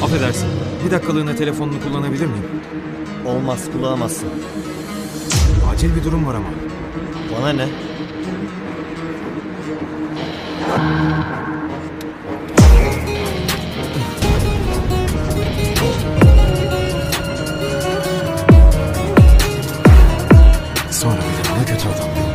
Affedersin. Bir dakikalığına telefonunu kullanabilir miyim? Olmaz, kullanamazsın. Acil bir durum var ama. Bana ne? Sonra bir de ne kötü adam.